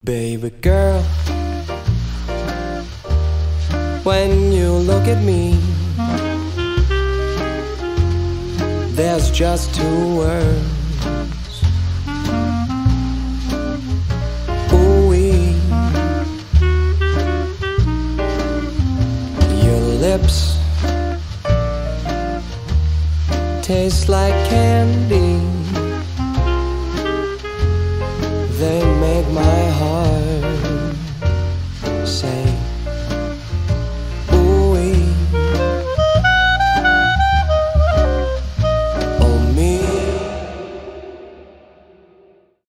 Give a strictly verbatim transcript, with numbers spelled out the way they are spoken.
Baby girl, when you look at me, there's just two words, ooh-wee. Your lips taste like candy, they make my